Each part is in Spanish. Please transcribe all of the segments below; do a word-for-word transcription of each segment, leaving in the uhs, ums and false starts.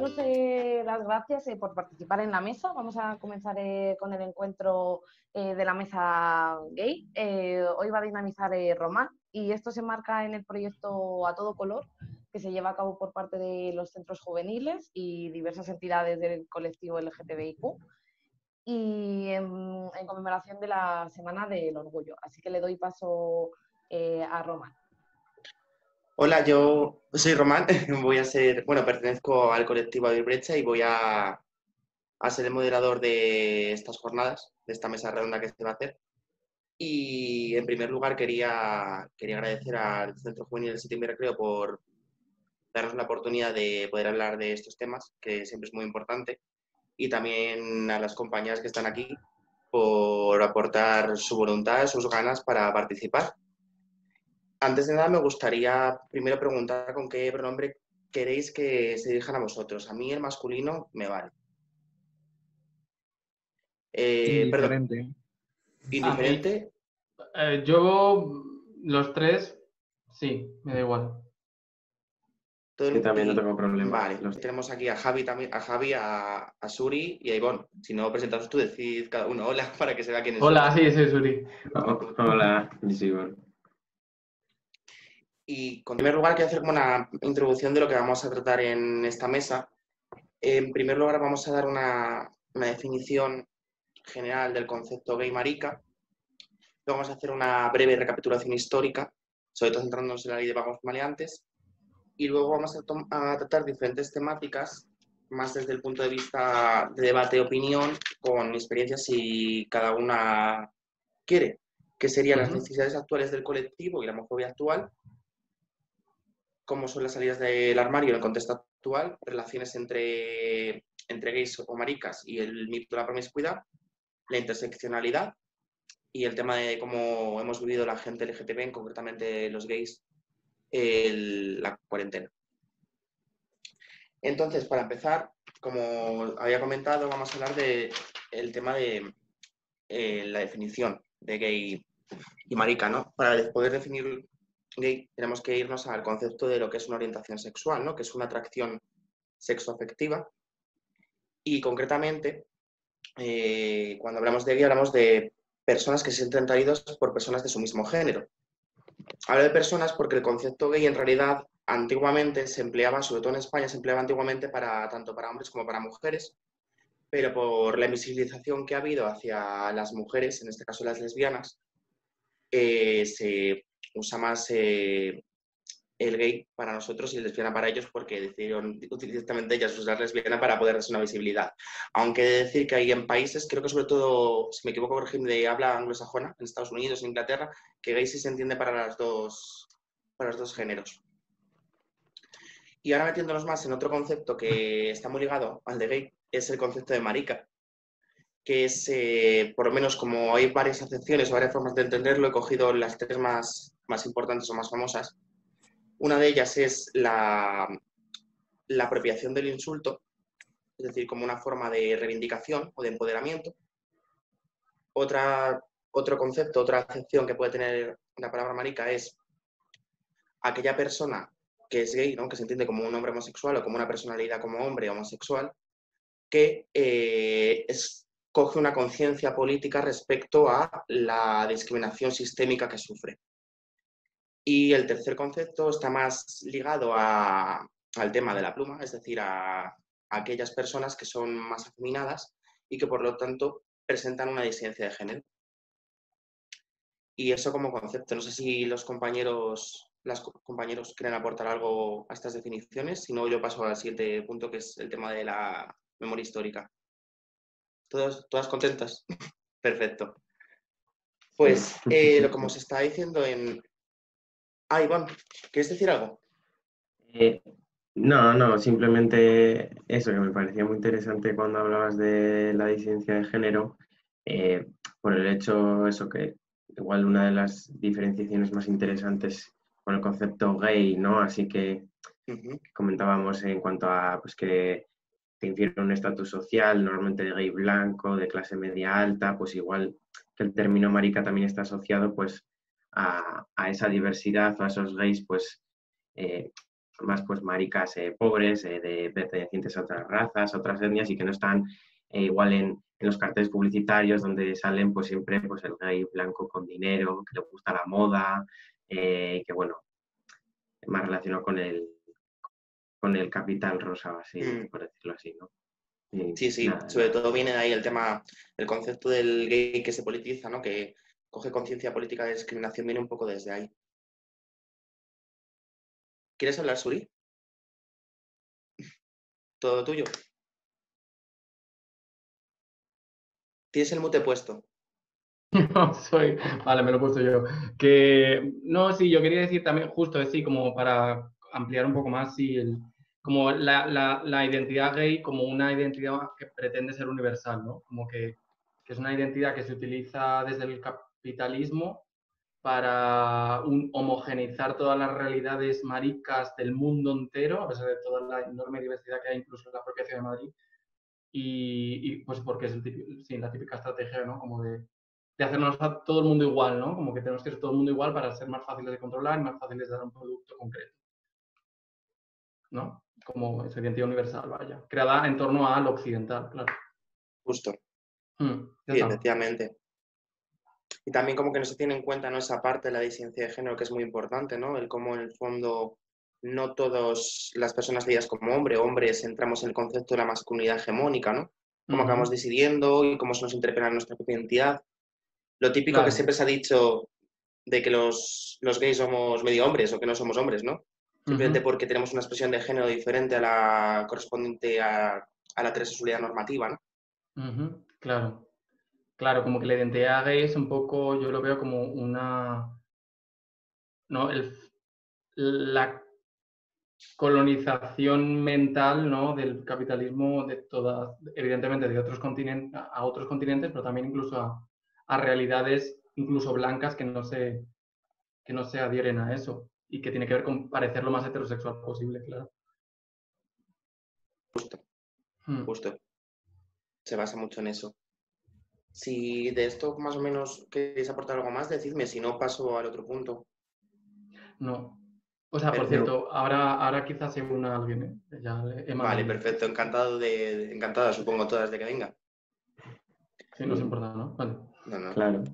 daros eh, las gracias eh, por participar en la mesa. Vamos a comenzar eh, con el encuentro eh, de la mesa gay. Eh, hoy va a dinamizar eh, Román y esto se enmarca en el proyecto A Todo Color que se lleva a cabo por parte de los centros juveniles y diversas entidades del colectivo L G T B I Q y en, en conmemoración de la Semana del Orgullo. Así que le doy paso eh, a Román. Hola, yo soy Román, voy a ser, bueno, pertenezco al colectivo Abrir Brecha y voy a, a ser el moderador de estas jornadas, de esta mesa redonda que se va a hacer. Y en primer lugar quería, quería agradecer al Centro Juvenil del Sitio Recreo por darnos la oportunidad de poder hablar de estos temas, que siempre es muy importante, y también a las compañeras que están aquí por aportar su voluntad, sus ganas para participar. Antes de nada, me gustaría primero preguntar con qué pronombre queréis que se dirijan a vosotros. A mí el masculino me vale. Eh, perdón. Indiferente. ¿Indiferente? Eh, yo, los tres, sí, me da igual. Todo Sí, también no y- tengo problema. Vale, Los- tenemos aquí a Javi, también, a, Javi a, a Suri y a Ivonne. Si no, presentaos tú, decid cada uno hola para que se vea quién es. Hola, sí, soy Suri. Oh, hola, Isidoro. Y en primer lugar quiero hacer como una introducción de lo que vamos a tratar en esta mesa. En primer lugar vamos a dar una, una definición general del concepto gay marica. Luego vamos a hacer una breve recapitulación histórica, sobre todo centrándonos en la ley de vagos maleantes. Y luego vamos a, a tratar diferentes temáticas, más desde el punto de vista de debate y opinión, con experiencias si cada una quiere, que serían Uh-huh. las necesidades actuales del colectivo y la homofobia actual, cómo son las salidas del armario en el contexto actual, relaciones entre, entre gays o maricas y el mito de la promiscuidad, la interseccionalidad y el tema de cómo hemos vivido la gente L G T B, concretamente los gays, el, la cuarentena. Entonces, para empezar, como había comentado, vamos a hablar del tema de eh, la definición de gay y marica, ¿no? Para poder definir gay tenemos que irnos al concepto de lo que es una orientación sexual, ¿no? Que es una atracción sexoafectiva. Y concretamente, eh, cuando hablamos de gay, hablamos de personas que se sienten atraídos por personas de su mismo género. Hablo de personas porque el concepto gay en realidad antiguamente se empleaba, sobre todo en España, se empleaba antiguamente para, tanto para hombres como para mujeres, pero por la invisibilización que ha habido hacia las mujeres, en este caso las lesbianas, eh, se usa más eh, el gay para nosotros y el lesbiana para ellos porque decidieron directamente ellas usar lesbiana para poder darse una visibilidad. Aunque he de decir que hay en países, creo que sobre todo, si me equivoco, régimen de habla anglosajona, en Estados Unidos, en Inglaterra, que gay sí se entiende para, las dos, para los dos géneros. Y ahora metiéndonos más en otro concepto que está muy ligado al de gay, es el concepto de marica, que es, eh, por lo menos como hay varias acepciones o varias formas de entenderlo, he cogido las tres más, más importantes o más famosas. Una de ellas es la, la apropiación del insulto, es decir, como una forma de reivindicación o de empoderamiento. Otra, otro concepto, otra acepción que puede tener la palabra marica es aquella persona que es gay, ¿no? Que se entiende como un hombre homosexual o como una personalidad como hombre homosexual, que eh, es, coge una conciencia política respecto a la discriminación sistémica que sufre. Y el tercer concepto está más ligado a, al tema de la pluma, es decir, a, a aquellas personas que son más afeminadas y que por lo tanto presentan una disidencia de género. Y eso como concepto. No sé si los compañeros, las compañeros quieren aportar algo a estas definiciones. Si no, yo paso al siguiente punto, que es el tema de la memoria histórica. ¿Todas, todas contentas? Perfecto. Pues, eh, como se está diciendo en... Ah, Iván, ¿quieres decir algo? Eh, no, no, simplemente eso que me parecía muy interesante cuando hablabas de la disidencia de género, eh, por el hecho, eso que igual una de las diferenciaciones más interesantes con el concepto gay, ¿no? Así que Uh-huh. comentábamos en cuanto a pues, que te infiere un estatus social, normalmente de gay blanco, de clase media alta, pues igual que el término marica también está asociado pues a, a esa diversidad, a esos gays pues eh, más pues maricas eh, pobres, eh, de pertenecientes a otras razas, a otras etnias y que no están eh, igual en, en los carteles publicitarios donde salen pues siempre pues el gay blanco con dinero, que le gusta la moda, eh, que bueno, más relacionado con el, con el capital rosa, así, Mm. por decirlo así, ¿no? Y Sí, sí, nada, sobre nada. todo viene de ahí el tema, el concepto del gay que se politiza, ¿no? Que coge conciencia política de discriminación, viene un poco desde ahí. ¿Quieres hablar, Suri? Todo tuyo. Tienes el mute puesto. No, soy... Vale, me lo he puesto yo. Que, no, sí, yo quería decir también, justo así, como para ampliar un poco más, sí, el, como la, la, la identidad gay como una identidad que pretende ser universal, ¿no? Como que, que es una identidad que se utiliza desde el capitalismo para un, homogeneizar todas las realidades maricas del mundo entero, a pesar de toda la enorme diversidad que hay incluso en la propia ciudad de Madrid. Y, y pues porque es el típico, sí, la típica estrategia, ¿no? Como de, de hacernos a todo el mundo igual, ¿no? Como que tenemos que ser todo el mundo igual para ser más fáciles de controlar y más fáciles de dar un producto concreto, ¿no? Como esa identidad universal, vaya. Creada en torno al occidental, claro. Justo. Mm, ya Sí, está. efectivamente. Y también como que no se tiene en cuenta, ¿no? Esa parte de la disidencia de género que es muy importante, ¿no? El cómo en el fondo no todas las personas leídas como hombre o hombres entramos en el concepto de la masculinidad hegemónica, ¿no? Cómo acabamos Ujú. decidiendo y cómo se nos interpela nuestra propia identidad. Lo típico que Claro. siempre se ha dicho de que los, los gays somos medio hombres o que no somos hombres, ¿no? Simplemente Ujú. porque tenemos una expresión de género diferente a la correspondiente a, a la heterosexualidad normativa, ¿no? Ujú. Claro. Claro, como que la identidad gay es un poco, yo lo veo como una, ¿no? El, la colonización mental, ¿no? Del capitalismo de todas, evidentemente de otros continentes, a otros continentes, pero también incluso a, a realidades incluso blancas que no se, que no se adhieren a eso y que tiene que ver con parecer lo más heterosexual posible, claro. Justo, Hmm. justo. Se basa mucho en eso. Si de esto más o menos queréis aportar algo más, decidme, si no paso al otro punto. No. O sea, por Perfecto. cierto, ahora, ahora quizás se una alguien, ¿eh? Ya le he Vale, mandado el link. perfecto. Encantado de, de- encantada, supongo, todas de que venga. Sí, no os importa, ¿no? Vale. No, no. Claro.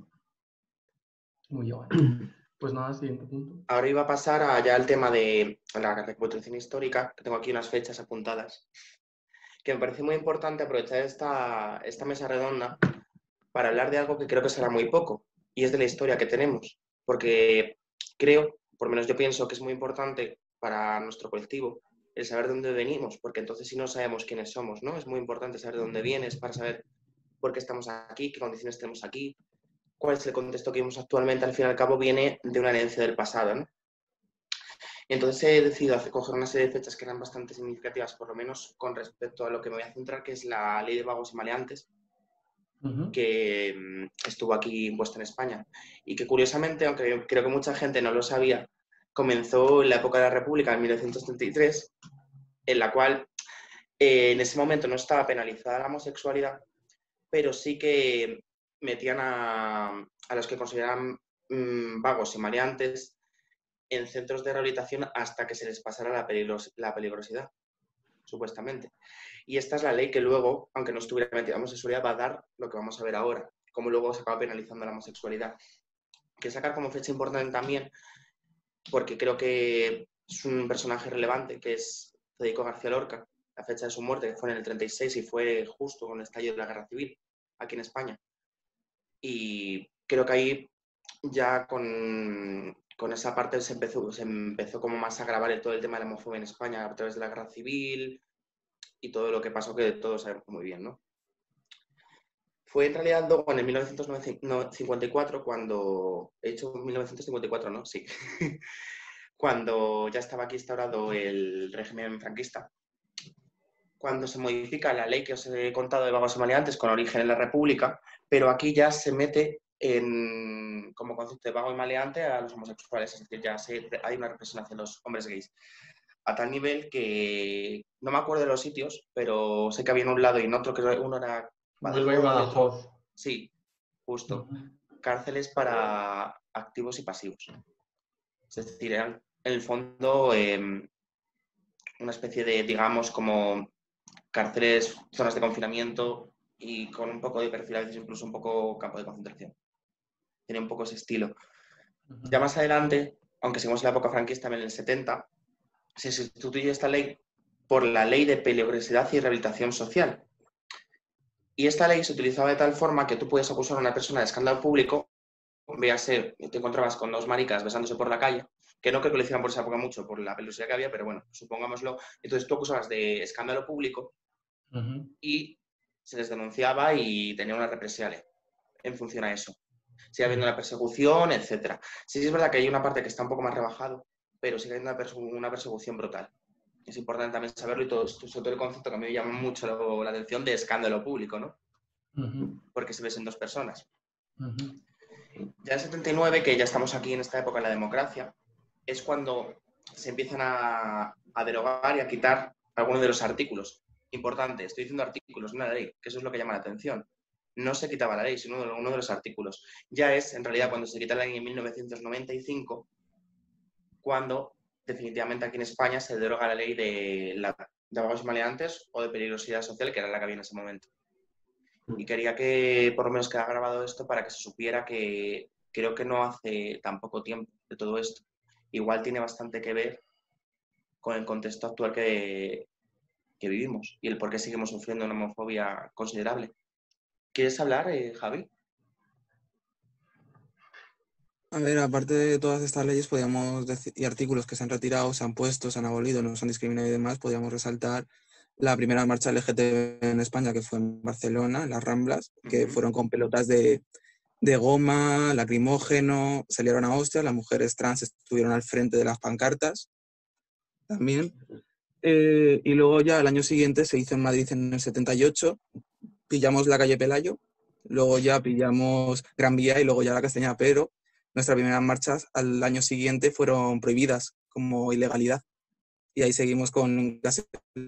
Muy bien. Pues nada, siguiente punto. Ahora iba a pasar a ya al tema de la recapitulación histórica, que tengo aquí unas fechas apuntadas, que me parece muy importante aprovechar esta, esta mesa redonda para hablar de algo que creo que será muy poco, y es de la historia que tenemos, porque creo, por lo menos yo pienso que es muy importante para nuestro colectivo el saber de dónde venimos, porque entonces si no sabemos quiénes somos, ¿no? Es muy importante saber de dónde vienes para saber por qué estamos aquí, qué condiciones tenemos aquí, cuál es el contexto que vivimos actualmente, al fin y al cabo viene de una herencia del pasado, ¿no? Entonces he decidido hacer, coger una serie de fechas que eran bastante significativas, por lo menos con respecto a lo que me voy a centrar, que es la ley de vagos y maleantes, Uh-huh. que mmm, estuvo aquí impuesta en España y que curiosamente, aunque creo que mucha gente no lo sabía, comenzó en la época de la República, en mil novecientos treinta y tres, en la cual eh, en ese momento no estaba penalizada la homosexualidad, pero sí que metían a, a los que consideraban mmm, vagos y maleantes en centros de rehabilitación hasta que se les pasara la, peligros la peligrosidad, supuestamente. Y esta es la ley que luego, aunque no estuviera metida la homosexualidad, va a dar lo que vamos a ver ahora, cómo luego se acaba penalizando la homosexualidad. Quiero sacar como fecha importante también, porque creo que es un personaje relevante, que es Federico García Lorca, la fecha de su muerte, que fue en el treinta y seis y fue justo con el estallido de la Guerra Civil, aquí en España. Y creo que ahí ya con, con esa parte se empezó, se empezó como más a grabar el, todo el tema de la homofobia en España a través de la Guerra Civil y todo lo que pasó, que todos sabemos muy bien, ¿no? Fue en realidad luego en el mil novecientos cincuenta y cuatro cuando, he hecho mil novecientos cincuenta y cuatro, ¿no? Sí. Cuando ya estaba aquí instaurado el régimen franquista, cuando se modifica la ley que os he contado de vagos y maleantes con origen en la República, pero aquí ya se mete en, como concepto de vago y maleante a los homosexuales, es decir, ya se, hay una represión hacia los hombres gays. A tal nivel que no me acuerdo de los sitios, pero sé que había en un lado y en otro, que uno era Huelva y Badajoz y otro... Badajoz. Sí, justo. Uh-huh. Cárceles para activos y pasivos. Es decir, eran en el fondo eh, una especie de, digamos, como cárceles, zonas de confinamiento y con un poco de perfil, a veces incluso un poco campo de concentración. Tiene un poco ese estilo. Ujú. Ya más adelante, aunque seguimos en la época franquista, en el setenta, se sustituye esta ley por la Ley de Peligrosidad y Rehabilitación Social. Y esta ley se utilizaba de tal forma que tú puedes acusar a una persona de escándalo público, véase, te encontrabas con dos maricas besándose por la calle, que no creo que lo hicieran por esa época mucho, por la peligrosidad que había, pero bueno, supongámoslo. Entonces tú acusabas de escándalo público Ujú. y se les denunciaba y tenía una represalia en función a eso. Sigue habiendo una persecución, etcétera. Sí, es verdad que hay una parte que está un poco más rebajado, pero sigue habiendo una, perse una persecución brutal. Es importante también saberlo y todo esto, sobre todo el concepto que a mí me llama mucho la, la atención de escándalo público, ¿no? Ujú. Porque se ves en dos personas. Ujú. Ya en el setenta y nueve, que ya estamos aquí en esta época de la democracia, es cuando se empiezan a, a derogar y a quitar algunos de los artículos. Importante, estoy diciendo artículos, no la ley, que eso es lo que llama la atención. No se quitaba la ley, sino uno de los artículos. Ya es, en realidad, cuando se quita la ley en mil novecientos noventa y cinco, cuando definitivamente aquí en España se deroga la ley de, la, de vagos y maleantes o de peligrosidad social, que era la que había en ese momento. Y quería que por lo menos quedara grabado esto para que se supiera que creo que no hace tan poco tiempo de todo esto. Igual tiene bastante que ver con el contexto actual que, que vivimos y el por qué seguimos sufriendo una homofobia considerable. ¿Quieres hablar, eh, Javi? A ver, aparte de todas estas leyes podríamos decir, y artículos que se han retirado, se han puesto, se han abolido, no se han discriminado y demás, podríamos resaltar la primera marcha L G T B en España, que fue en Barcelona, en las Ramblas, que Uh-huh. fueron con pelotas de, de goma, lacrimógeno, salieron a hostias, las mujeres trans estuvieron al frente de las pancartas también. Eh, y luego ya al año siguiente se hizo en Madrid en el setenta y ocho, pillamos la calle Pelayo, luego ya pillamos Gran Vía y luego ya la Castañeda, pero nuestras primeras marchas al año siguiente fueron prohibidas como ilegalidad. Y ahí seguimos con gases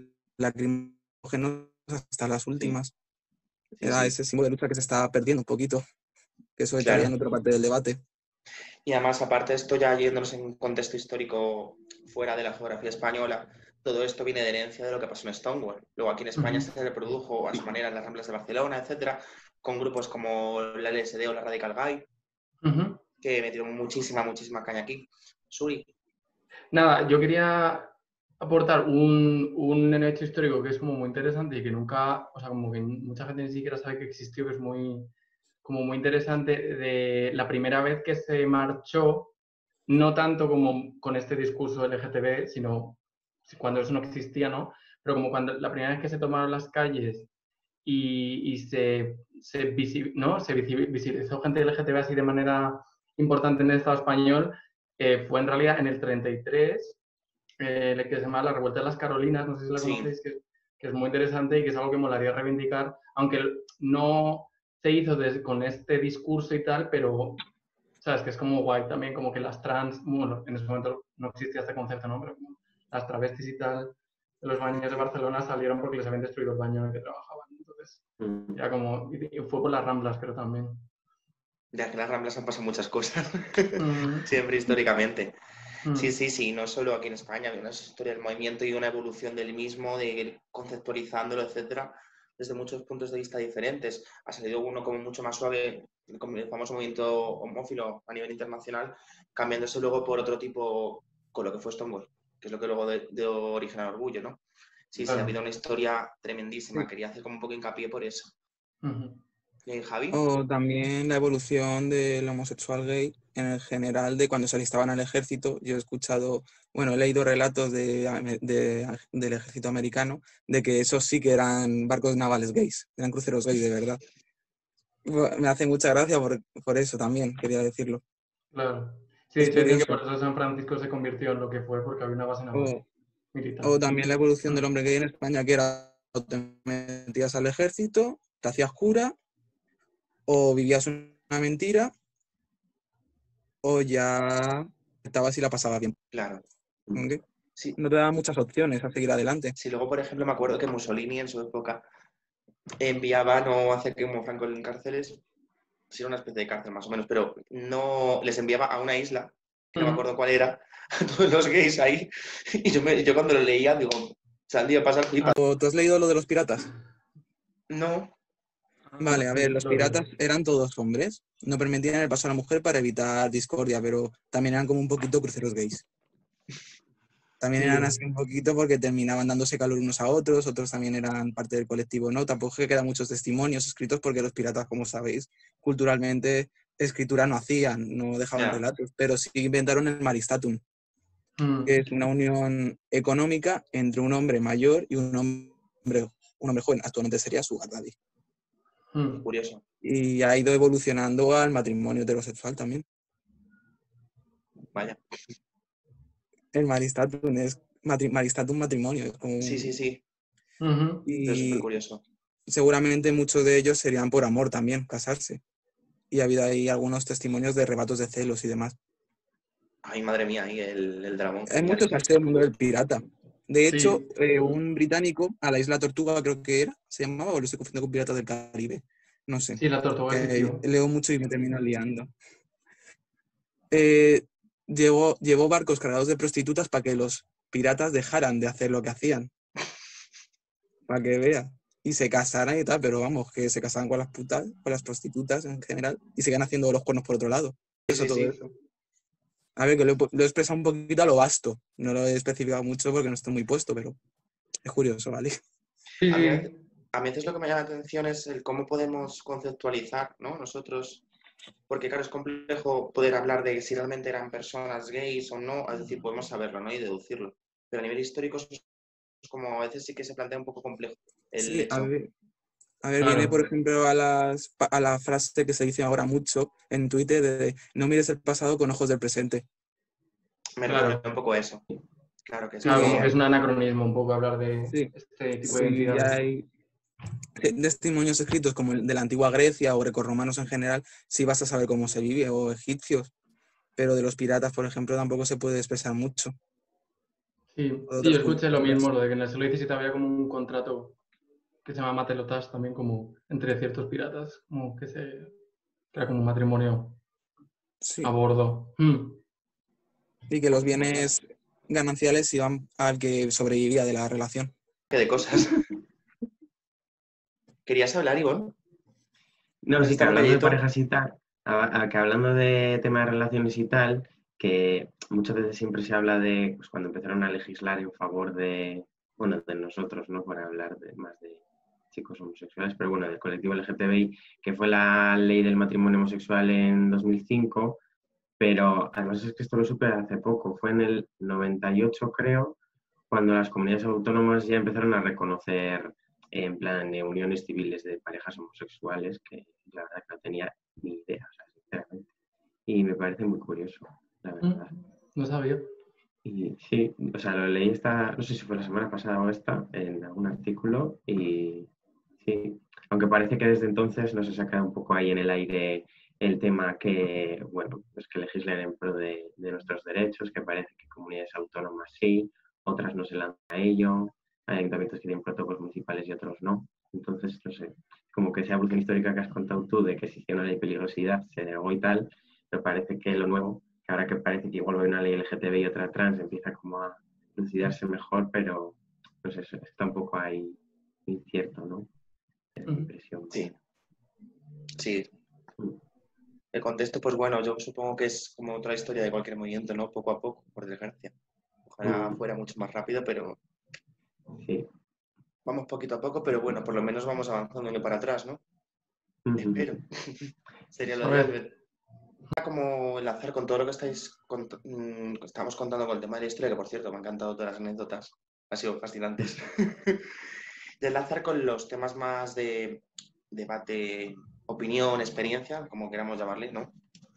lacrimógenos hasta las últimas. Sí, Era sí. ese símbolo de lucha que se está perdiendo un poquito, que eso entraría Claro. en otra parte del debate. Y además, aparte de esto, ya yéndonos en un contexto histórico fuera de la geografía española, todo esto viene de herencia de lo que pasó en Stonewall. Luego aquí en España Ujú. se reprodujo a su manera en las Ramblas de Barcelona, etcétera, con grupos como la L S D o la Radical Guy, Ujú. que metieron muchísima, muchísima caña aquí. Suri. Nada, yo quería aportar un, un hecho histórico que es como muy interesante y que nunca, o sea, como que mucha gente ni siquiera sabe que existió, que es muy, como muy interesante, de la primera vez que se marchó, no tanto como con este discurso L G T B, sino cuando eso no existía, ¿no? Pero como cuando la primera vez que se tomaron las calles y, y se, se, visi, ¿no? se visibilizó gente L G T B así de manera importante en el Estado español, eh, fue en realidad en el treinta y tres, eh, que se llama La Revuelta de las Carolinas, no sé si la Sí. conocéis, que, que es muy interesante y que es algo que molaría reivindicar, aunque no se hizo desde, con este discurso y tal, pero sabes que es como guay también, como que las trans, bueno, en ese momento no existía este concepto, ¿no? Pero como las travestis y tal de los baños de Barcelona salieron porque les habían destruido el baño en el que trabajaban. Entonces, Mm. ya como, y fue por las Ramblas, creo también. Ya que en las Ramblas han pasado muchas cosas, Mm, siempre históricamente. mm, Sí, sí, sí, no solo aquí en España, había una historia del movimiento y una evolución del mismo, de ir conceptualizándolo, etcétera, desde muchos puntos de vista diferentes. Ha salido uno como mucho más suave, como el famoso movimiento homófilo a nivel internacional, cambiándose luego por otro tipo, con lo que fue Stonewall, que es lo que luego de, de originar orgullo, ¿no? Sí, sí, ha claro. habido una historia tremendísima. Sí. Quería hacer como un poco hincapié por eso. Ujú. ¿Y Javi? O también la evolución del homosexual gay en el general de cuando se alistaban al ejército. Yo he escuchado, bueno, he leído relatos de, de, del ejército americano de que esos sí que eran barcos navales gays, eran cruceros gays de verdad. Me hace mucha gracia por, por eso también, quería decirlo. Claro. Sí, Es se dice que curioso. por eso San Francisco se convirtió en lo que fue, porque había una base naval O, militar. o también la evolución del hombre gay en España, que era o te metías al ejército, te hacías cura, o vivías una mentira, o ya estabas y la pasabas bien. Claro. ¿Ok? Sí, No te da muchas opciones a seguir adelante. sí, luego, por ejemplo, me acuerdo que Mussolini en su época enviaba, no hace que como Franco en cárceles, sí era una especie de cárcel más o menos, pero no les enviaba a una isla que no me acuerdo cuál era, a todos los gays ahí, y yo, me, yo cuando lo leía, digo, saldría a pasar flipa. ¿Tú has leído lo de los piratas? No. Vale, a ver, los piratas eran todos hombres, no permitían el paso a la mujer para evitar discordia, pero también eran como un poquito cruceros gays. También eran así un poquito porque terminaban dándose calor unos a otros, otros también eran parte del colectivo, ¿no? Tampoco es que quedan muchos testimonios escritos porque los piratas, como sabéis, culturalmente escritura no hacían, no dejaban Ya. relatos, pero sí inventaron el maristatum, Mm. que es una unión económica entre un hombre mayor y un hombre, un hombre joven. Actualmente sería sugar daddy. Mm. Curioso. Y ha ido evolucionando al matrimonio heterosexual también. Vaya. El maristatum es matri- maristatum matrimonio. Es como un- Sí, sí, sí. Ujú. Pero es súper Y curioso. seguramente muchos de ellos serían por amor también, casarse. Y ha habido ahí algunos testimonios de rebatos de celos y demás. Ay, madre mía, ahí el, el dragón. Hay mucho salseo en el mundo del pirata. De hecho, Sí. eh, un británico a la isla Tortuga, creo que era, se llamaba, o lo estoy confundiendo con Piratas del Caribe. No sé. Sí, la tortuga Eh, existió. leo mucho y me termino liando. Eh, llevó, llevó barcos cargados de prostitutas para que los piratas dejaran de hacer lo que hacían. Para que vea. Y se casaran y tal, pero vamos, que se casaban con las putas, con las prostitutas en general, y sigan haciendo los cuernos por otro lado. Sí, Eso, sí, todo sí. eso. A ver, que lo, he pu- lo he expresado un poquito a lo vasto. No lo he especificado mucho porque no estoy muy puesto, pero es curioso, ¿vale? Sí, A mí, a sí. veces- a mí a veces lo que me llama la atención es el cómo podemos conceptualizar, ¿no? Nosotros, porque claro, es complejo poder hablar de si realmente eran personas gays o no, es decir, podemos saberlo, ¿no? Y deducirlo. Pero a nivel histórico es como a veces sí que se plantea un poco complejo el Sí, a hecho. ver, a ver, viene, Claro. por ejemplo, a, las, pa- a la frase que se dice ahora mucho en Twitter de no mires el pasado con ojos del presente. Me Claro. refiero un poco a eso. Claro que es Claro, como Y que es un anacronismo un poco hablar de sí, este tipo de sí, identidades. hay te- testimonios escritos como el de la antigua Grecia o grecorromanos en general, sí vas a saber cómo se vive, o egipcios, pero de los piratas, por ejemplo, tampoco se puede expresar mucho. Sí, O de sí, yo otras escuché lo culturas. mismo, lo de que en el siglo diecisiete había como un contrato que se llama matelotage también, como entre ciertos piratas, como que se que era como un matrimonio Sí, a bordo. Mm. y que los bienes gananciales iban al que sobrevivía de la relación. Que de cosas. ¿Querías hablar, Ivonne? No, ¿Has sí, que estado hablando de calladito? parejas y tal, a- a- que hablando de temas de relaciones y tal, que muchas veces siempre se habla de pues, cuando empezaron a legislar en favor de, bueno, de nosotros, ¿no? Para hablar de, más de chicos homosexuales, pero bueno, del colectivo L G T B I, que fue la ley del matrimonio homosexual en dos mil cinco, pero además es que esto lo supe hace poco, fue en el noventa y ocho, creo, cuando las comunidades autónomas ya empezaron a reconocer en plan de uniones civiles de parejas homosexuales, que la verdad que no tenía ni idea, o sea, sinceramente. Y me parece muy curioso, la verdad. Mm. No sabía. Y sí, o sea, lo leí esta, no sé si fue la semana pasada o esta, en algún artículo, y sí, aunque parece que desde entonces no se saca un poco ahí en el aire el tema que, bueno, pues que legislen en pro de, de nuestros derechos, que parece que comunidades autónomas sí, otras no se lanzan a ello, hay ayuntamientos que tienen protocolos municipales y otros no. Entonces, no sé, como que esa evolución histórica que has contado tú de que existía una ley de peligrosidad, se negó y tal, pero parece que lo nuevo, que ahora que parece que igual hay una ley L G T B y otra trans, empieza como a lucidarse mejor, pero pues eso, está un poco ahí incierto, ¿no? Es mi Ujú. impresión. Sí. Sí. El contexto, pues bueno, yo supongo que es como otra historia de cualquier movimiento, ¿no? Poco a poco, por desgracia. Ojalá Mm. fuera mucho más rápido, pero Sí. vamos poquito a poco, pero bueno, por lo menos vamos avanzando no para atrás, ¿no? Ujú. Espero. Sería lo A de ver. como enlazar con todo lo que estáis cont- mm, estamos contando con el tema de la historia, que por cierto me han encantado todas las anécdotas, han sido fascinantes. De enlazar con los temas más de debate, opinión, experiencia, como queramos llamarle, ¿no?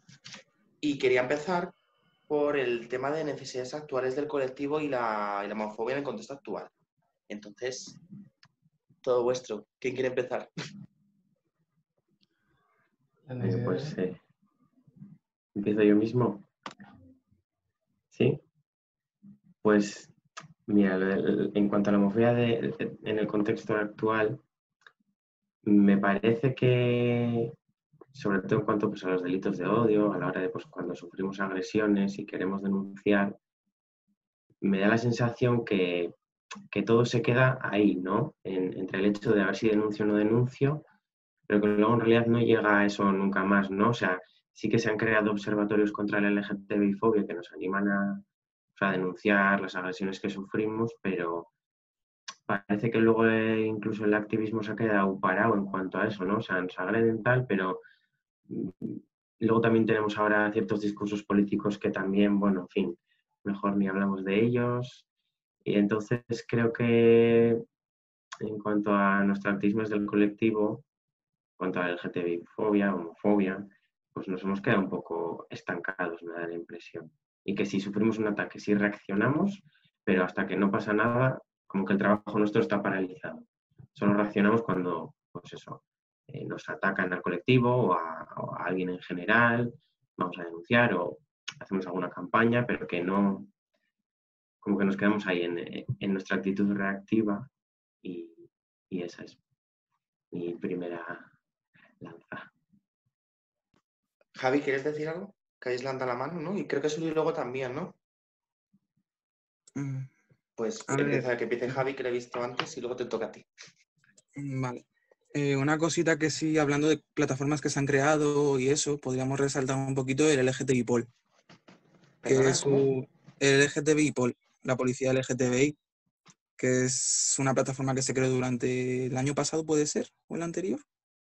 Y quería empezar por el tema de necesidades actuales del colectivo y la, y la homofobia en el contexto actual. Entonces, todo vuestro. ¿Quién quiere empezar? Eh, pues eh, empiezo yo mismo. Sí. Pues mira, lo del- en cuanto a la homofobia de- en el contexto actual, me parece que sobre todo en cuanto pues, a los delitos de odio, a la hora de pues, cuando sufrimos agresiones y queremos denunciar, me da la sensación que, que todo se queda ahí, ¿no? En, entre el hecho de a ver si denuncio o no denuncio, pero que luego en realidad no llega a eso nunca más, ¿no? O sea, sí que se han creado observatorios contra la L G T B I fobia que nos animan a, o sea, a denunciar las agresiones que sufrimos, pero parece que luego eh, incluso el activismo se ha quedado parado en cuanto a eso, ¿no? O sea, nos agreden tal, pero mm, luego también tenemos ahora ciertos discursos políticos que también, bueno, en fin, mejor ni hablamos de ellos. Y entonces creo que en cuanto a nuestro activismo desde el colectivo, en cuanto a L G T B I fobia, homofobia, pues nos hemos quedado un poco estancados, me da la impresión. Y que si sufrimos un ataque, sí reaccionamos, pero hasta que no pasa nada, como que el trabajo nuestro está paralizado. Solo reaccionamos cuando, pues eso, eh, nos atacan al colectivo o a, o a alguien en general, vamos a denunciar o hacemos alguna campaña, pero que no, como que nos quedamos ahí en, en nuestra actitud reactiva y, y esa es mi primera lanza. Javi, ¿quieres decir algo? Que habéis levantado la mano, ¿no? Y creo que Suri luego también, ¿no? Mm, Pues a ver, empieza, que empiece Javi, que lo he visto antes, y luego te toca a ti. mm, vale. Eh, una cosita que sí, hablando de plataformas que se han creado y eso, podríamos resaltar un poquito el L G T B I Pol, que ¿Perdona? es ¿Cómo? su, el L G T B I Pol, la policía L G T B I, que es una plataforma que se creó durante el año pasado, ¿puede ser? ¿O el anterior?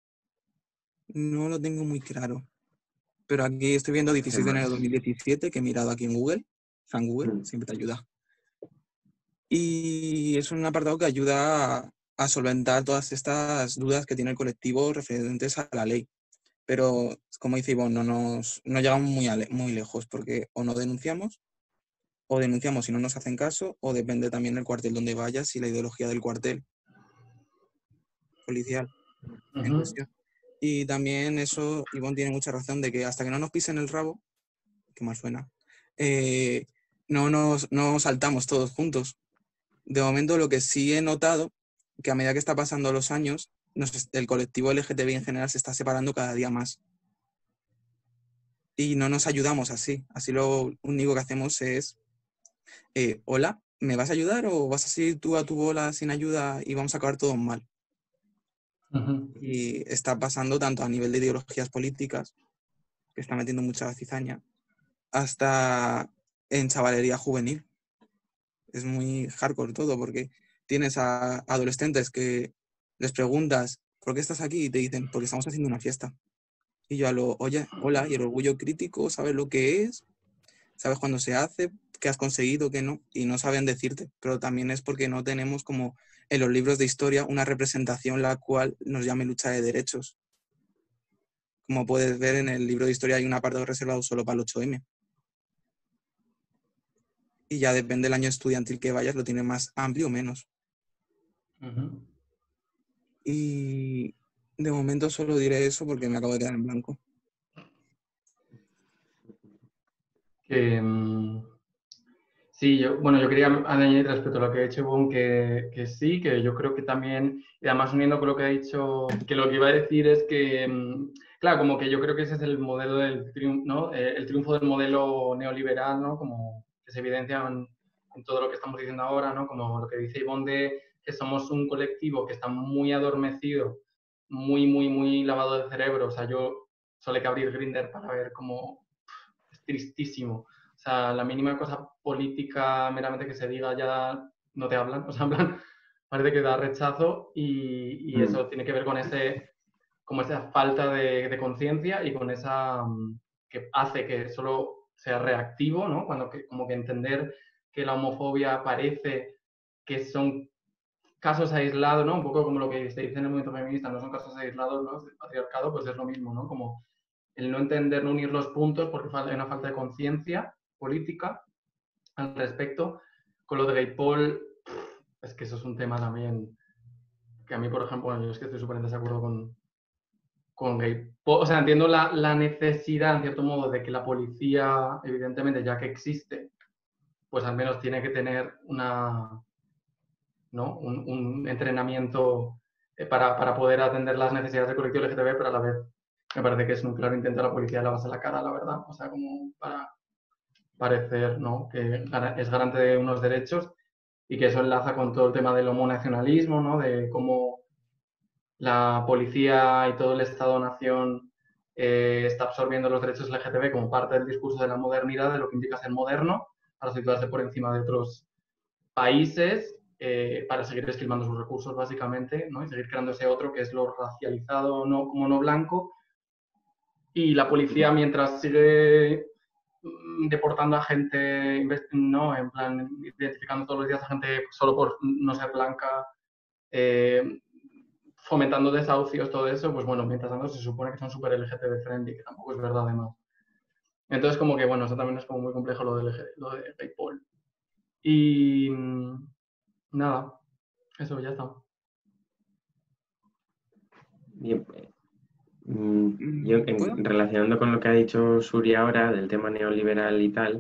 No lo tengo muy claro. Pero aquí estoy viendo dieciséis de enero de dos mil diecisiete, que he mirado aquí en Google. San Google, Mm. siempre te ayuda. Y es un apartado que ayuda a, a solventar todas estas dudas que tiene el colectivo referentes a la ley. Pero, como dice Ivonne, no, nos, no llegamos muy, ale- muy lejos, porque o no denunciamos, o denunciamos si no nos hacen caso, o depende también del cuartel donde vayas y la ideología del cuartel policial en Ujú. cuestión. Y también eso, Ivonne tiene mucha razón, de que hasta que no nos pisen el rabo, que mal suena, eh, no nos no saltamos todos juntos. De momento, lo que sí he notado, que a medida que está pasando los años, nos- el colectivo L G T B I en general se está separando cada día más. Y no nos ayudamos así. Así lo único que hacemos es, eh, hola, ¿me vas a ayudar o vas a seguir tú a tu bola sin ayuda y vamos a acabar todos mal? Ujú. Y está pasando tanto a nivel de ideologías políticas, que está metiendo mucha cizaña, hasta en chavalería juvenil. Es muy hardcore todo, porque tienes a adolescentes que les preguntas, ¿por qué estás aquí? Y te dicen, porque estamos haciendo una fiesta. Y yo a lo, oye, hola, y el orgullo crítico, ¿sabes lo que es? ¿Sabes cuándo se hace? ¿Qué has conseguido? ¿Qué no? Y no saben decirte, pero también es porque no tenemos como en los libros de historia una representación la cual nos llame lucha de derechos. Como puedes ver en el libro de historia hay un apartado reservado solo para el ocho eme. Y ya depende del año estudiantil que vayas, lo tiene más amplio o menos. Ujú. Y de momento solo diré eso porque me acabo de quedar en blanco. Que, mm, sí, yo, bueno, yo quería añadir respecto a lo que ha dicho Ivonne, que, que sí, que yo creo que también, y además uniendo con lo que ha dicho, que lo que iba a decir es que, mm, claro, como que yo creo que ese es el modelo del triunfo, ¿no? Eh, el triunfo del modelo neoliberal, ¿no? Como que se evidencia en, en todo lo que estamos diciendo ahora, ¿no? Como lo que dice Ivonne de que somos un colectivo que está muy adormecido, muy, muy, muy lavado de cerebro. O sea, yo solo hay que abrir Grindr para ver cómo es tristísimo. O sea, la mínima cosa política meramente que se diga ya no te hablan. O sea, en plan, parece que da rechazo y, y Mm. eso tiene que ver con ese, como esa falta de, de conciencia y con esa um, que hace que solo sea reactivo, ¿no? Cuando que, como que entender que la homofobia parece que son casos aislados, ¿no? Un poco como lo que se dice en el movimiento feminista, no son casos aislados, ¿no? Del patriarcado, pues es lo mismo, ¿no? Como el no entender, no unir los puntos porque hay una falta de conciencia política al respecto. Con lo de Gaypol, es que eso es un tema también que a mí, por ejemplo, bueno, yo es que estoy súper en desacuerdo con, con Gaypol. O sea, entiendo la, la necesidad, en cierto modo, de que la policía, evidentemente, ya que existe, pues al menos tiene que tener una, ¿no? un, un entrenamiento para, para poder atender las necesidades del colectivo L G T B, pero a la vez me parece que es un claro intento de la policía de lavarse la cara, la verdad. O sea, como para parecer, ¿no?, que es garante de unos derechos y que eso enlaza con todo el tema del homonacionalismo, ¿no?, de cómo la policía y todo el Estado-nación eh, está absorbiendo los derechos L G T B como parte del discurso de la modernidad, de lo que implica ser moderno, para situarse por encima de otros países, eh, para seguir esquilmando sus recursos, básicamente, ¿no?, y seguir creando ese otro que es lo racializado no, como no blanco. Y la policía, mientras sigue deportando a gente, ¿no?, en plan, identificando todos los días a gente solo por no ser blanca, eh, fomentando desahucios, todo eso, pues bueno, mientras tanto se supone que son súper L G T B friendly, que tampoco es verdad además. Entonces como que, bueno, eso también es como muy complejo lo de, L G, lo de Gay Paul. Y nada, eso ya está. Bien, yo en, relacionando con lo que ha dicho Suri ahora del tema neoliberal y tal,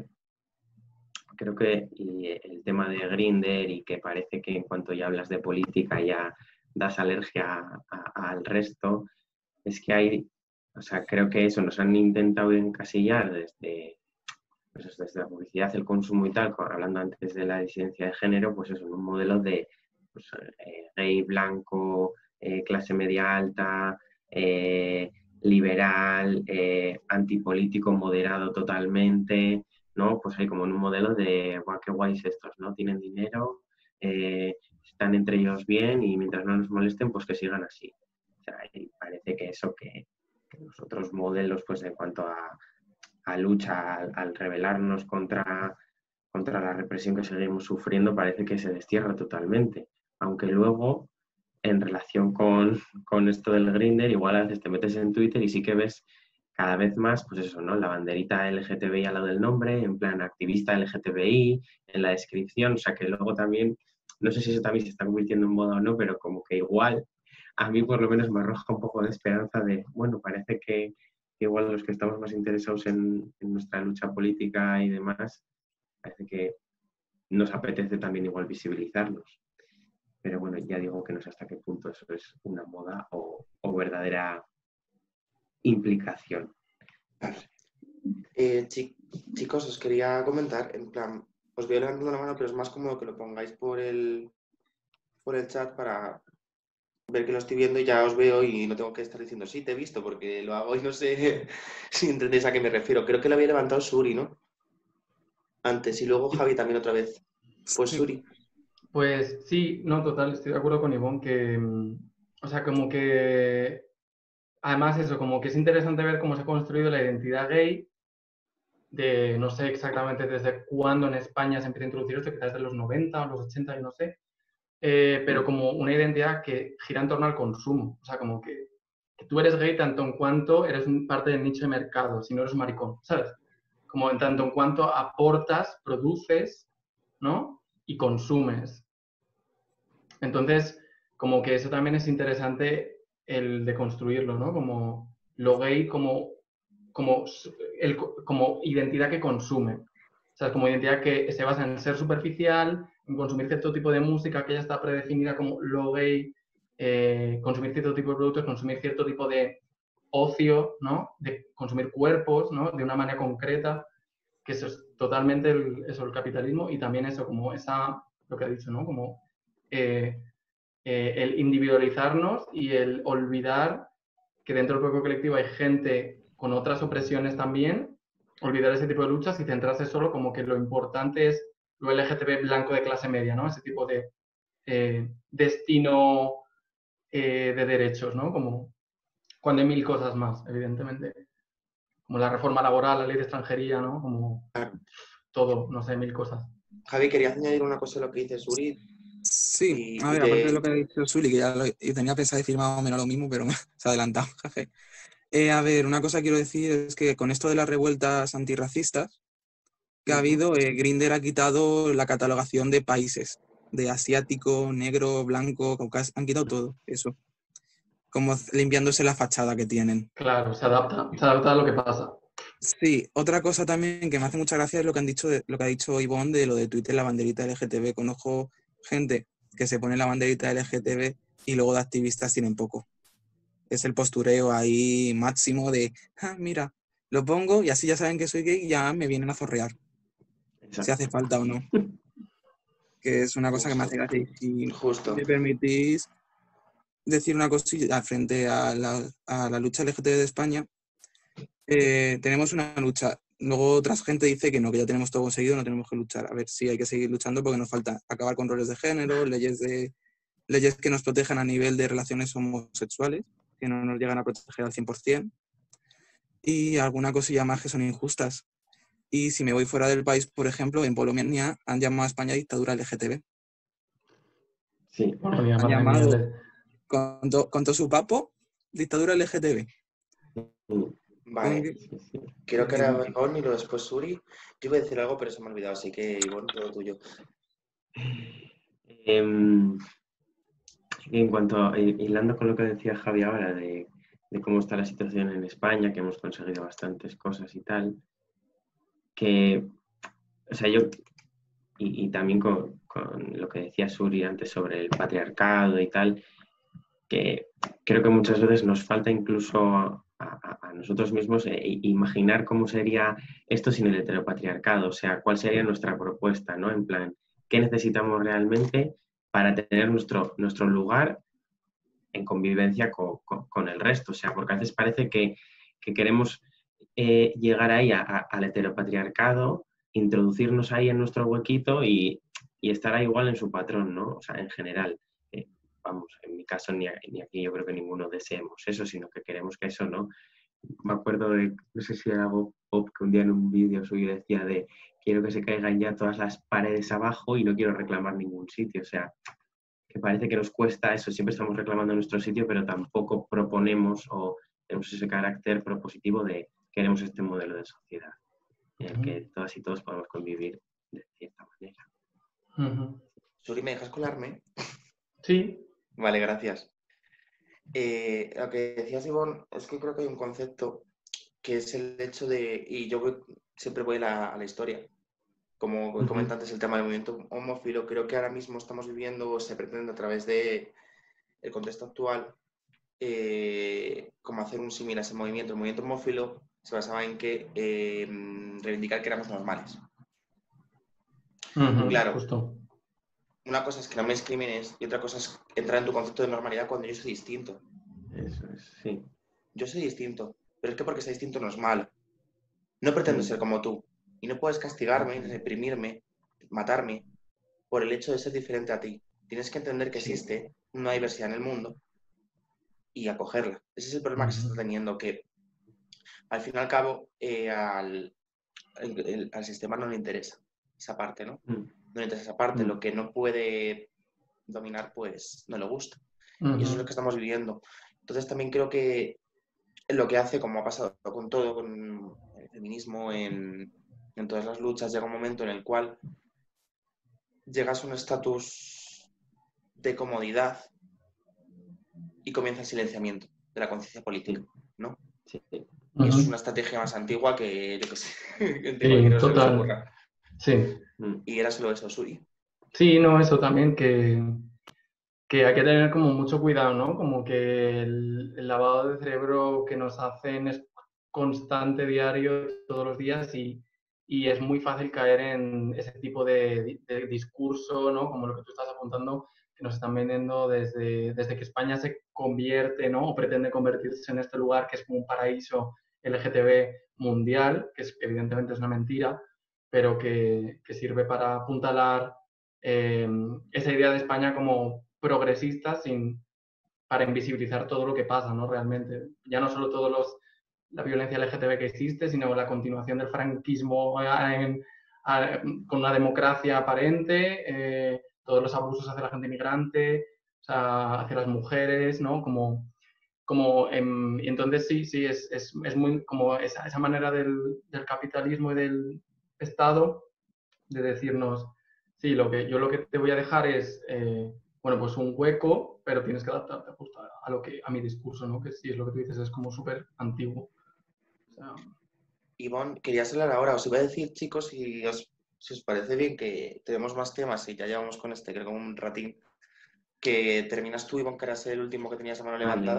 creo que y el tema de Grindr y que parece que en cuanto ya hablas de política ya das alergia a, a, al resto, es que hay, o sea, creo que eso nos han intentado encasillar desde, pues eso, desde la publicidad, el consumo y tal, hablando antes de la disidencia de género, pues eso, en un modelo de pues, eh, gay, blanco, eh, clase media alta, eh, liberal, eh, antipolítico, moderado totalmente, ¿no? Pues hay como en un modelo de, guau, qué guays estos, ¿no? Tienen dinero, eh, están entre ellos bien y mientras no nos molesten, pues que sigan así. O sea, y parece que eso, que, que los otros modelos, pues en cuanto a, a lucha, al, al rebelarnos contra, contra la represión que seguimos sufriendo, parece que se destierra totalmente. Aunque luego, en relación con, con esto del Grindr, igual a veces te metes en Twitter y sí que ves cada vez más, pues eso, ¿no? La banderita L G T B I al lado del nombre, en plan activista L G T B I, en la descripción, o sea que luego también, no sé si eso también se está convirtiendo en moda o no, pero como que igual, a mí por lo menos me arroja un poco de esperanza de, bueno, parece que igual los que estamos más interesados en, en nuestra lucha política y demás, parece que nos apetece también igual visibilizarnos. Pero bueno, ya digo que no sé hasta qué punto eso es una moda o, o verdadera implicación. No sé. Eh, chi chicos, os quería comentar, en plan, os voy levantando la mano, pero es más cómodo que lo pongáis por el, por el chat para ver que lo estoy viendo y ya os veo y no tengo que estar diciendo, sí, te he visto, porque lo hago y no sé si entendéis a qué me refiero. Creo que lo había levantado Suri, ¿no? Antes, y luego Javi también otra vez. Pues Sí. Suri. Pues sí, no, total, estoy de acuerdo con Ivonne que, o sea, como que, además eso, como que es interesante ver cómo se ha construido la identidad gay, de no sé exactamente desde cuándo en España se empieza a introducir esto, quizás de los noventa o los ochenta, yo no sé, eh, pero como una identidad que gira en torno al consumo, o sea, como que, que tú eres gay tanto en cuanto eres un parte del nicho de mercado, si no eres un maricón, ¿sabes? Como en tanto en cuanto aportas, produces, ¿no? Y consumes. Entonces, como que eso también es interesante el de construirlo, ¿no? Como lo gay como, como, el, como identidad que consume. O sea, como identidad que se basa en ser superficial, en consumir cierto tipo de música que ya está predefinida como lo gay, eh, consumir cierto tipo de productos, consumir cierto tipo de ocio, ¿no? De consumir cuerpos, ¿no? De una manera concreta, que eso es totalmente el, eso, el capitalismo y también eso, como esa, lo que ha dicho, ¿no? Como eh, eh, el individualizarnos y el olvidar que dentro del propio colectivo hay gente con otras opresiones también, olvidar ese tipo de luchas y centrarse solo como que lo importante es lo L G T B blanco de clase media, ¿no? Ese tipo de eh, destino eh, de derechos, ¿no? Como cuando hay mil cosas más, evidentemente. Como la reforma laboral, la ley de extranjería, ¿no? Como todo, no sé, mil cosas. Javi, querías añadir una cosa a lo que dice Suri. Sí, Y, a y ver, te... aparte de lo que ha dicho Zuli, que ya lo, yo tenía pensado decir más o menos lo mismo, pero se ha adelantado, jeje. Eh, a ver, una cosa que quiero decir es que con esto de las revueltas antirracistas que ha habido, eh, Grindr ha quitado la catalogación de países, de asiático, negro, blanco, caucásico, han quitado todo eso, como limpiándose la fachada que tienen. Claro, se adapta, se adapta a lo que pasa. Sí, otra cosa también que me hace mucha gracia es lo que han dicho, de, lo que ha dicho Ivonne de lo de Twitter, la banderita L G T B. Conozco gente que se pone la banderita L G T B y luego de activistas tienen poco. Es el postureo ahí máximo de, ah, mira, lo pongo y así ya saben que soy gay y ya me vienen a zorrear, Exacto. si hace falta o no. Que es una cosa que me hace gracia. Y si Justo. me permitís decir una cosilla frente a la, a la lucha L G T B de España, eh, tenemos una lucha. Luego otra gente dice que no, que ya tenemos todo conseguido, no tenemos que luchar. A ver, sí hay que seguir luchando porque nos falta acabar con roles de género, leyes, de, leyes que nos protejan a nivel de relaciones homosexuales, que no nos llegan a proteger al cien por ciento, y alguna cosilla más que son injustas. Y si me voy fuera del país, por ejemplo, en Polonia han llamado a España dictadura L G T B. Sí. Polonia, Han madre mía, llamado le- con, to- con todo su papo dictadura L G T B. Vale, Con- Sí, sí. creo que era Ivonne y luego después Suri. Yo iba a decir algo, pero se me ha olvidado, así que Ivonne, todo tuyo. Em, en cuanto a, hi- hilando con lo que decía Javi ahora de, de cómo está la situación en España, que hemos conseguido bastantes cosas y tal, que, o sea, yo, y, y también con, con lo que decía Suri antes sobre el patriarcado y tal, que creo que muchas veces nos falta incluso a, a- a nosotros mismos eh, imaginar cómo sería esto sin el heteropatriarcado, o sea, cuál sería nuestra propuesta, ¿no? En plan, ¿qué necesitamos realmente para tener nuestro, nuestro lugar en convivencia con, con- con el resto? O sea, porque a veces parece que, que queremos eh, llegar ahí a- a- al heteropatriarcado, introducirnos ahí en nuestro huequito y, y estar ahí igual en su patrón, ¿no? O sea, en general. Eh, vamos, en mi caso ni, a- ni aquí yo creo que ninguno deseemos eso, sino que queremos que eso, ¿no? Me acuerdo de, no sé si era algo Pop, que un día en un vídeo suyo decía de quiero que se caigan ya todas las paredes abajo y no quiero reclamar ningún sitio. O sea, que parece que nos cuesta eso, siempre estamos reclamando nuestro sitio, pero tampoco proponemos o tenemos ese carácter propositivo de queremos este modelo de sociedad en el que todas y todos podemos convivir de cierta manera. Ujú. Suri, ¿me dejas colarme? Sí. Vale, gracias. Eh, lo que decías, Ivonne, es que creo que hay un concepto que es el hecho de, y yo voy- siempre voy a la, a la historia, como Ujú. comenté antes, el tema del movimiento homófilo, creo que ahora mismo estamos viviendo, o se pretende a través del contexto actual, eh, como hacer un símil a ese movimiento. El movimiento homófilo se basaba en que eh, reivindicar que éramos normales. Ujú, Claro. Justo. Una cosa es que no me discrimines y otra cosa es entrar en tu concepto de normalidad cuando yo soy distinto. Eso es, sí. Yo soy distinto, pero es que porque sea distinto no es malo. No pretendo Mm. ser como tú y no puedes castigarme, reprimirme, matarme por el hecho de ser diferente a ti. Tienes que entender que Sí. existe una diversidad en el mundo y acogerla. Ese es el problema que se está Ujú. teniendo, que al fin y al cabo eh, al, el- el- al sistema no le interesa esa parte, ¿no? Mm. No le interesa esa parte. Mm. Lo que no puede dominar, pues no le gusta. Y eso es lo Ujú. que estamos viviendo. Entonces también creo que lo que hace, como ha pasado con todo, con el feminismo, en, en todas las luchas, llega un momento en el cual llegas a un estatus de comodidad y comienza el silenciamiento de la conciencia política, ¿no? Sí. Y eso es Ujú. una estrategia más antigua que, yo qué sé, que Sí, cualquiera no se les total. ocurra. Sí. Mm. Y era solo eso, Suri. Sí, no, eso también que, que hay que tener como mucho cuidado, ¿no? Como que el, el lavado de cerebro que nos hacen es constante, diario, todos los días y, y es muy fácil caer en ese tipo de, de discurso, ¿no? Como lo que tú estás apuntando, que nos están vendiendo desde, desde que España se convierte, ¿no? O pretende convertirse en este lugar que es como un paraíso L G T B mundial, que es, evidentemente es una mentira, pero que, que sirve para apuntalar eh, esa idea de España como progresista sin, para invisibilizar todo lo que pasa, ¿no? Realmente. Ya no solo todos los, la violencia L G T B que existe, sino la continuación del franquismo en, a, con una democracia aparente, eh, todos los abusos hacia la gente inmigrante, o sea, hacia las mujeres, ¿no? Como, como en, y entonces sí, sí, es, es, es muy como esa, esa manera del, del capitalismo y del Estado de decirnos, sí, lo que, yo lo que te voy a dejar es, eh, bueno, pues un hueco, pero tienes que adaptarte justo a, a, lo que, a mi discurso, ¿no? Que sí, es lo que tú dices, es como súper antiguo. O sea, Ivonne, querías hablar ahora. Os iba a decir, chicos, si os, si os parece bien que tenemos más temas y ya llevamos con este, creo que un ratín, que terminas tú, Ivonne, que eras el último que tenías la mano Vale. levantada,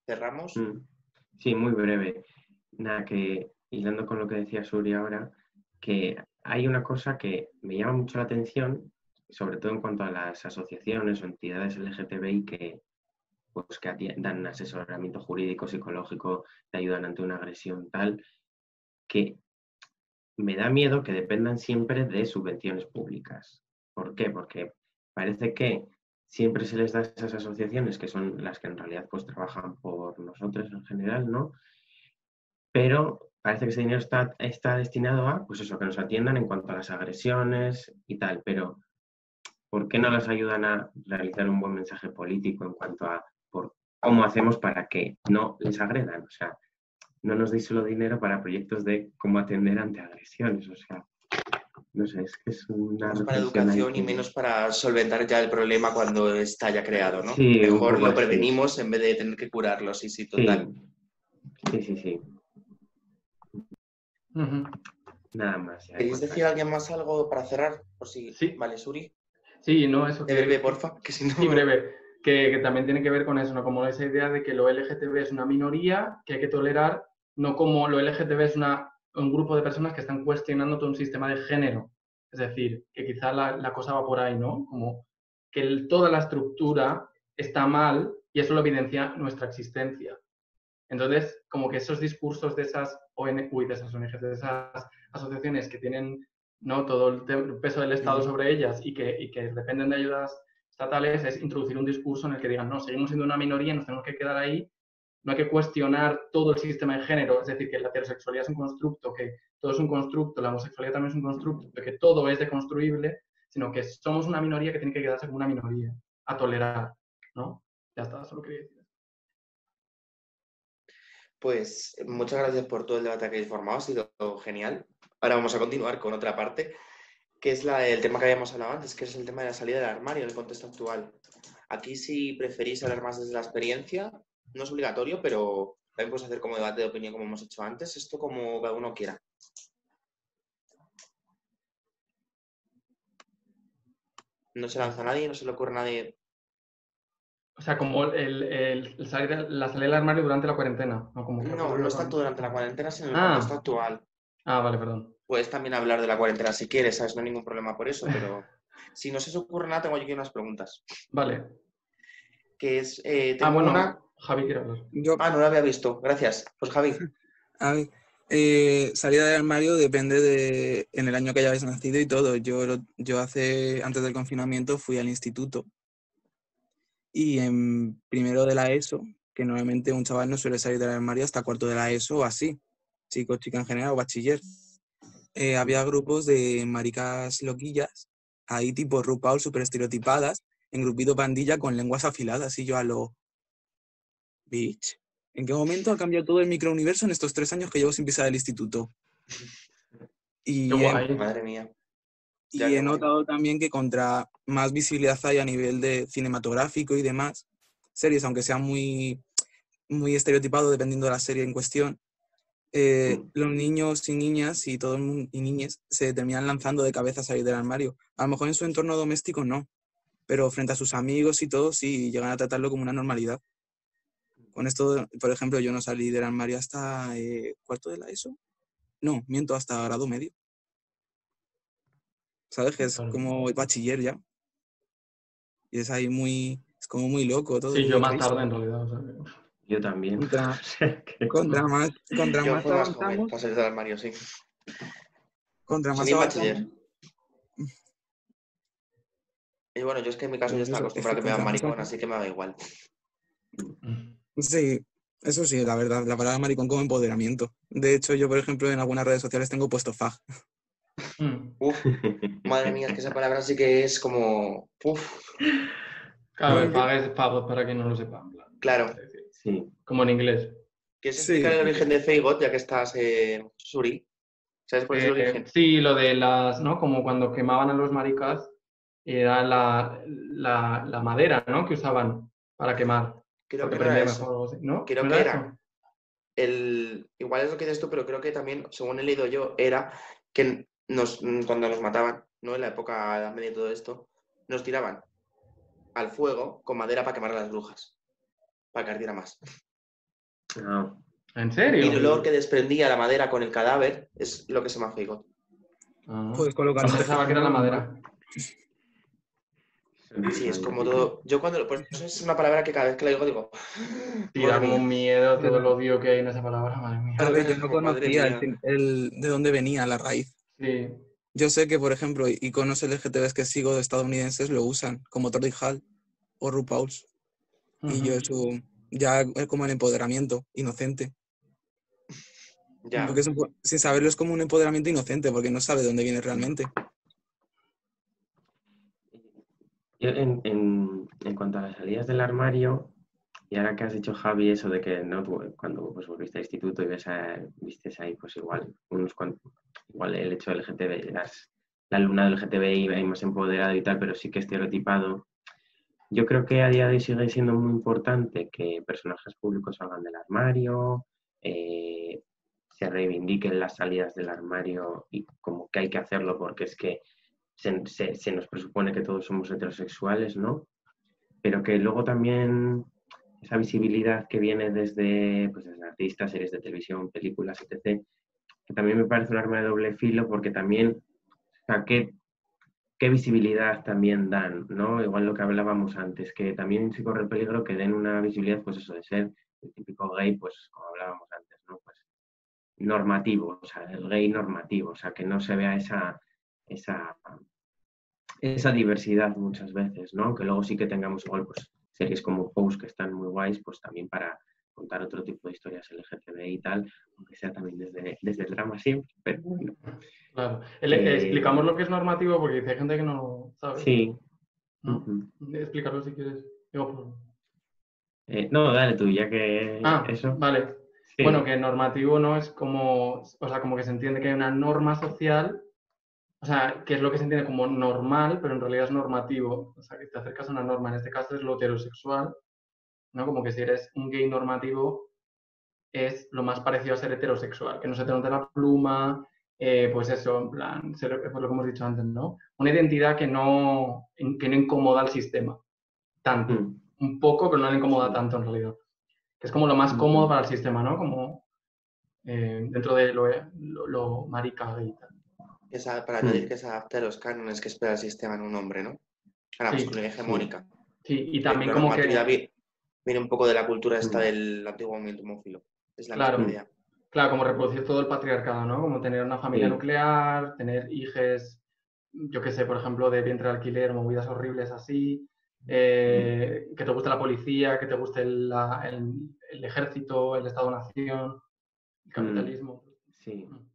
cerramos. Mm. Sí, muy breve. Nada, que hilando con lo que decía Suri ahora, que hay una cosa que me llama mucho la atención, sobre todo en cuanto a las asociaciones o entidades L G T B I que, pues, que ati- dan asesoramiento jurídico, psicológico, te ayudan ante una agresión tal, que me da miedo que dependan siempre de subvenciones públicas. ¿Por qué? Porque parece que siempre se les da a esas asociaciones, que son las que en realidad pues trabajan por nosotros en general, ¿no? Pero parece que ese dinero está, está destinado a, pues eso, que nos atiendan en cuanto a las agresiones y tal, pero ¿por qué no las ayudan a realizar un buen mensaje político en cuanto a por cómo hacemos para que no les agredan? O sea, no nos deis solo dinero para proyectos de cómo atender ante agresiones, o sea, no sé, es que es una Más para reflexión ahí educación y que... menos para solventar ya el problema cuando está ya creado, ¿no? Sí, un Mejor poco lo así. prevenimos en vez de tener que curarlo, sí, sí, Sí, total. sí, sí, sí. Ujú. Nada más. Ya ¿Queréis cuanto a decir a eso. alguien más algo para cerrar? Por si... Sí. Vale, Suri. Sí, no, eso De que... breve, porfa, que si no... Sí, breve. Que, que también tiene que ver con eso, ¿no? Como esa idea de que lo L G T B es una minoría que hay que tolerar, no como lo L G T B es una, un grupo de personas que están cuestionando todo un sistema de género. Es decir, que quizá la, la cosa va por ahí, ¿no? Como que el- toda la estructura está mal y eso lo evidencia nuestra existencia. Entonces, como que esos discursos de esas O N G, uy, de esas O N Gs, de esas asociaciones que tienen, ¿no?, todo el, el peso del Estado sobre ellas y que, y que dependen de ayudas estatales, es introducir un discurso en el que digan, no, seguimos siendo una minoría, nos tenemos que quedar ahí, no hay que cuestionar todo el sistema de género, es decir, que la heterosexualidad es un constructo, que todo es un constructo, la homosexualidad también es un constructo, que todo es deconstruible, sino que somos una minoría que tiene que quedarse como una minoría, a tolerar, ¿no? Ya está, solo quería decir. Pues muchas gracias por todo el debate que habéis formado, ha sido genial. Ahora vamos a continuar con otra parte, que es la, el tema que habíamos hablado antes, que es el tema de la salida del armario en el contexto actual. Aquí, si preferís hablar más desde la experiencia, no es obligatorio, pero también podemos hacer como debate de opinión como hemos hecho antes, esto como cada uno quiera. No se lanza a nadie, no se le ocurre a nadie. O sea, como el, el, el salir, la salida del armario durante la cuarentena. No, como No, no es tanto durante la cuarentena, sino en el ah. contexto actual. Ah, vale, perdón. Puedes también hablar de la cuarentena si quieres, ¿sabes? No hay ningún problema por eso, pero si no se os ocurre nada, tengo yo aquí unas preguntas. Vale. Que es, eh, Ah, tengo bueno, una... Javi quiere hablar. Yo, Ah, no lo había visto, gracias. Pues Javi. a ver, eh, salida del armario depende de en el año que hayáis nacido y todo. Yo, lo- yo hace, antes del confinamiento fui al instituto y en primero de la ESO, que normalmente un chaval no suele salir del armario hasta cuarto de la ESO o así, chicos, chicas en general o bachiller. Eh, había grupos de maricas loquillas, ahí tipo RuPaul, súper estereotipadas, en grupito pandilla con lenguas afiladas y yo a lo... Bitch, ¿en qué momento ha cambiado todo el microuniverso en estos tres años que llevo sin pisar el instituto? Qué Y he, guay. Madre mía. Ya, y qué he guay. notado también que contra más visibilidad hay a nivel de cinematográfico y demás, series, aunque sean muy, muy estereotipados dependiendo de la serie en cuestión, eh, los niños y niñas y todo el mundo, y niñas se terminan lanzando de cabeza a salir del armario. A lo mejor en su entorno doméstico no, pero frente a sus amigos y todo sí llegan a tratarlo como una normalidad. Con esto, por ejemplo, yo no salí del armario hasta eh, cuarto de la ESO. No, miento, hasta grado medio. ¿Sabes? Que es Claro. como el bachiller ya. Y es ahí muy, es como muy loco todo, Sí, yo muy más crazy. tarde en realidad. O sea, que... Yo también. Contra, O sea que- contra más, contra Yo más fui más joven avanzamos, para salir del armario, sí. contra más Salí en avanzamos, bachiller. Y bueno, yo es que en mi caso ya pues estaba eso, es acostumbrado que a que me contra daban más maricón, avanzamos. así que me da igual. Sí, eso sí, la verdad, la palabra maricón como empoderamiento. De hecho, yo, por ejemplo, en algunas redes sociales tengo puesto fag. Mm. Uf, madre mía, es que esa palabra sí que es como... Uf, Claro, el fag es faggot para quien no lo sepa. En plan, claro. es decir, Sí. como en inglés. ¿Quieres explicar Sí, el origen de Feigot, ya que estás, eh, Suri? ¿Sabes cuál es el Eh, origen? sí, lo de las, ¿no? Como cuando quemaban a los maricas, era la, la, la madera, ¿no? Que usaban para quemar, Creo porque que no era prendía mejor eso. o algo así, ¿no? Creo ¿No que era era... eso? El... Igual es lo que dices tú, pero creo que también, según he leído yo, era que nos, cuando nos mataban, ¿no? En la época de Edad Media y todo esto, nos tiraban al fuego con madera para quemar a las brujas, para que ardiera más. No. ¿En Y serio? el olor que desprendía la madera con el cadáver es lo que se llama feigot. Ah. Puedes colocar No un pensaba que era la tejado, madera. Sí, es como todo. Yo cuando. Pues eso es una palabra que cada vez que la digo digo. Sí, Madre da como mía. un miedo todo el odio que hay en esa palabra, madre mía. Claro, yo no Madre conocía el, mía. sin- el- de dónde venía la raíz. Sí. Yo sé que, por ejemplo, iconos L G T Bs que sigo de estadounidenses lo usan, como Tordy Hall o RuPaul's. Y yo Ujú. eso ya es como el empoderamiento inocente. Ya. Porque es un po- sin saberlo es como un empoderamiento inocente, porque no sabe de dónde viene realmente. Yo en, en, en cuanto a las salidas del armario, y ahora que has dicho, Javi, eso de que no tú, cuando pues, volviste al instituto y ves a, vistes ahí, pues igual, unos cuantos, igual el hecho del L G T B, las, la alumna del L G T B I ahí más empoderada y tal, pero sí que estereotipado. Yo creo que a día de hoy sigue siendo muy importante que personajes públicos salgan del armario, eh, se reivindiquen las salidas del armario y como que hay que hacerlo porque es que se, se, se nos presupone que todos somos heterosexuales, ¿no? Pero que luego también esa visibilidad que viene desde, pues, desde artistas, series de televisión, películas, etcétera, que también me parece un arma de doble filo porque también, o sea, ¿qué, qué visibilidad también dan, ¿no? Igual lo que hablábamos antes, que también se corre el peligro que den una visibilidad, pues eso, de ser el típico gay, pues como hablábamos antes, ¿no? Pues normativo, o sea, el gay normativo, o sea, que no se vea esa, esa, esa diversidad muchas veces, ¿no? Que luego sí que tengamos igual, pues, series como Pose que están muy guays, pues también para contar otro tipo de historias L G T B y tal, aunque sea también desde, desde el drama siempre, pero bueno. Claro. El- Eh, explicamos lo que es normativo porque dice, hay gente que no lo sabe, Sí. ¿no? Uh-huh. Explícalo si quieres. Digo, pues... Eh, no, dale tú, ya que Ah, eso. vale. Sí. Bueno, que normativo no es como, o sea, como que se entiende que hay una norma social, o sea, que es lo que se entiende como normal, pero en realidad es normativo. O sea, que te acercas a una norma, en este caso es lo heterosexual, ¿no? Como que si eres un gay normativo es lo más parecido a ser heterosexual, que no se te note la pluma, eh, pues eso, en plan, ser, pues lo que hemos dicho antes, ¿no? Una identidad que no, que no incomoda al sistema, tanto. Mm. Un poco, pero no le incomoda Sí. tanto en realidad. Que es como lo más cómodo Uh-huh. para el sistema, ¿no? Como eh, dentro de lo, lo, lo marica gay y tal. Esa, para Mm. añadir que se adapte a los cánones que espera el sistema en un hombre, ¿no? A la Sí, masculinidad hegemónica. sí, y Eh, también la como normatividad que, vi- viene un poco de la cultura esta Mm. del antiguo movimiento homófilo. Es la claro, misma idea. claro, como reproducir todo el patriarcado, ¿no? Como tener una familia Sí. nuclear, tener hijos, yo qué sé, por ejemplo, de vientre de alquiler, movidas horribles así, eh, que te guste la policía, que te guste el, la- el- el ejército, el Estado-nación, el Mm. capitalismo. Sí.